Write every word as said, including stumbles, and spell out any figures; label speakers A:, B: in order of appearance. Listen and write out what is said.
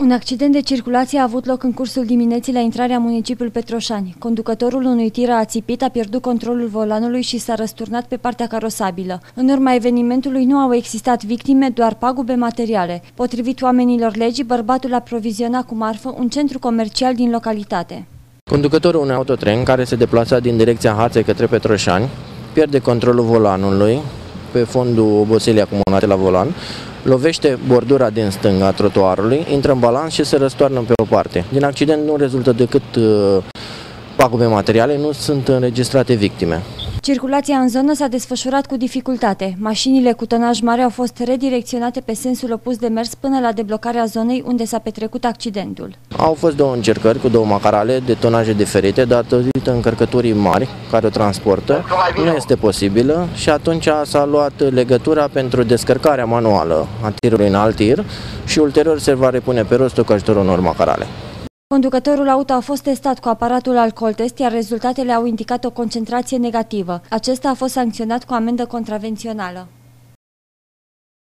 A: Un accident de circulație a avut loc în cursul dimineții la intrarea municipiului Petroșani. Conducătorul unui tir a țipit, a pierdut controlul volanului și s-a răsturnat pe partea carosabilă. În urma evenimentului nu au existat victime, doar pagube materiale. Potrivit oamenilor legii, bărbatul aproviziona cu marfă un centru comercial din localitate.
B: Conducătorul unui autotren care se deplasa din direcția Harței către Petroșani pierde controlul volanului pe fondul oboselii acumulate la volan, lovește bordura din stânga a trotuarului, intră în balans și se răstoarnă pe o parte. Din accident nu rezultă decât uh, pagube materiale, nu sunt înregistrate victime.
A: Circulația în zonă s-a desfășurat cu dificultate. Mașinile cu tonaj mare au fost redirecționate pe sensul opus de mers până la deblocarea zonei unde s-a petrecut accidentul.
B: Au fost două încercări cu două macarale de tonaje diferite, datorită încărcăturii mari care o transportă, nu este posibilă și atunci s-a luat legătura pentru descărcarea manuală a tirului în alt tir și ulterior se va repune pe rostul cu ajutorul unor macarale.
A: Conducătorul auto a fost testat cu aparatul alcooltest, iar rezultatele au indicat o concentrație negativă. Acesta a fost sancționat cu amendă contravențională.